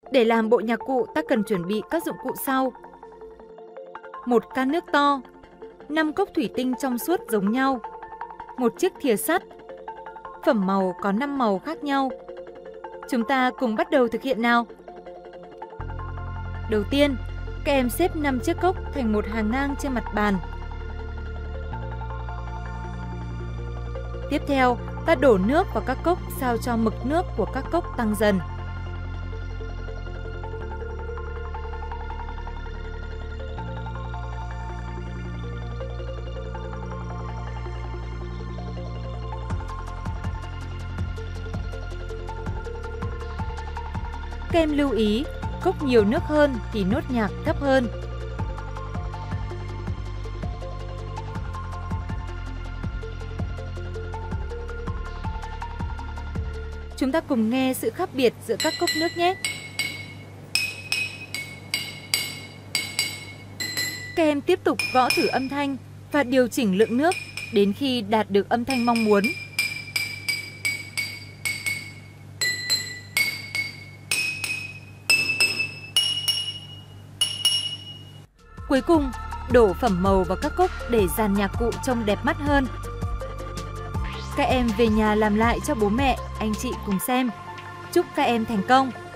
Để làm bộ nhạc cụ, ta cần chuẩn bị các dụng cụ sau. Một can nước to, 5 cốc thủy tinh trong suốt giống nhau, một chiếc thìa sắt. Phẩm màu có 5 màu khác nhau. Chúng ta cùng bắt đầu thực hiện nào. Đầu tiên, các em xếp 5 chiếc cốc thành một hàng ngang trên mặt bàn. Tiếp theo, ta đổ nước vào các cốc sao cho mực nước của các cốc tăng dần. Các em lưu ý, cốc nhiều nước hơn thì nốt nhạc thấp hơn. Chúng ta cùng nghe sự khác biệt giữa các cốc nước nhé. Các em tiếp tục gõ thử âm thanh và điều chỉnh lượng nước đến khi đạt được âm thanh mong muốn. Cuối cùng, đổ phẩm màu vào các cốc để dàn nhạc cụ trông đẹp mắt hơn. Các em về nhà làm lại cho bố mẹ, anh chị cùng xem. Chúc các em thành công!